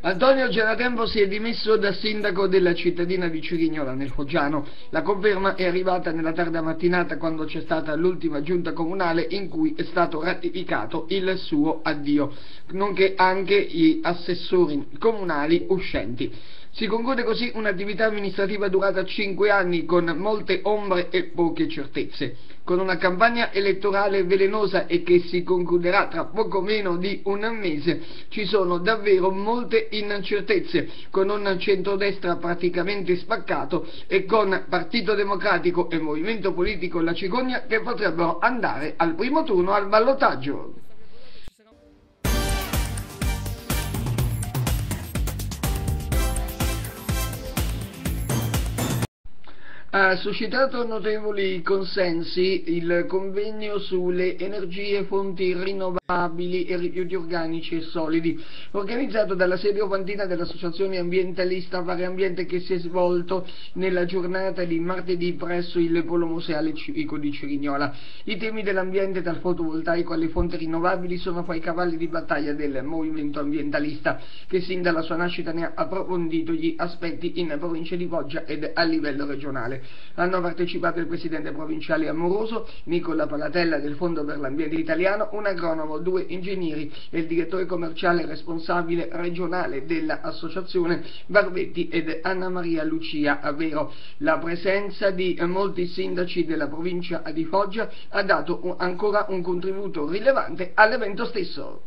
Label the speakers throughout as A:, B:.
A: Antonio Giannatempo si è dimesso da sindaco della cittadina di Cerignola, nel Foggiano. La conferma è arrivata nella tarda mattinata, quando c'è stata l'ultima giunta comunale in cui è stato ratificato il suo addio, nonché anche gli assessori comunali uscenti. Si conclude così un'attività amministrativa durata 5 anni, con molte ombre e poche certezze, con una campagna elettorale velenosa e che si concluderà tra poco meno di un mese. Ci sono davvero molte incertezze, con un centrodestra praticamente spaccato e con Partito Democratico e Movimento Politico La Cicogna che potrebbero andare al primo turno al ballottaggio. Ha suscitato notevoli consensi il convegno sulle energie, fonti rinnovabili e rifiuti organici e solidi, organizzato dalla sede ofantina dell'associazione ambientalista Fare Ambiente, che si è svolto nella giornata di martedì presso il Polo Museale Civico di Cerignola. I temi dell'ambiente, dal fotovoltaico alle fonti rinnovabili, sono fra i cavalli di battaglia del movimento ambientalista, che sin dalla sua nascita ne ha approfondito gli aspetti in provincia di Foggia ed a livello regionale. Hanno partecipato il presidente provinciale Amoroso, Nicola Palatella del Fondo per l'Ambiente Italiano, un agronomo, 2 ingegneri e il direttore commerciale responsabile regionale dell'associazione Barbetti ed Anna Maria Lucia Avero. La presenza di molti sindaci della provincia di Foggia ha dato ancora un contributo rilevante all'evento stesso.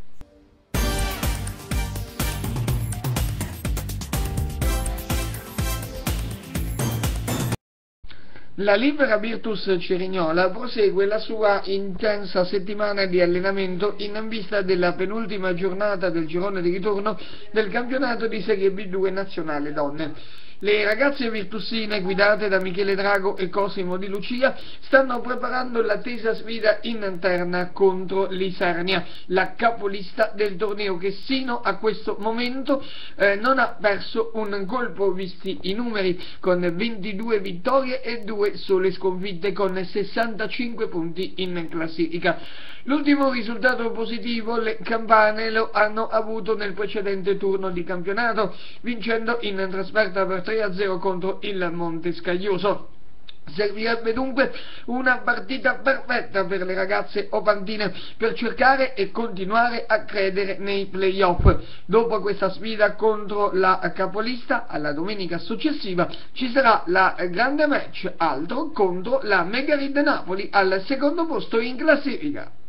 A: La Libera Virtus Cerignola prosegue la sua intensa settimana di allenamento in vista della penultima giornata del girone di ritorno del campionato di Serie B2 Nazionale Donne. Le ragazze virtusine, guidate da Michele Drago e Cosimo Di Lucia, stanno preparando l'attesa sfida interna contro l'Isernia, la capolista del torneo, che sino a questo momento non ha perso un colpo, visti i numeri, con 22 vittorie e 2 sole sconfitte, con 65 punti in classifica. L'ultimo risultato positivo le campane lo hanno avuto nel precedente turno di campionato, vincendo in trasferta per 3-0 contro il Montescaglioso. Servirebbe dunque una partita perfetta per le ragazze ofantine per cercare e continuare a credere nei play-off. Dopo questa sfida contro la capolista, alla domenica successiva ci sarà la grande match altro contro la Megarid Napoli, al secondo posto in classifica.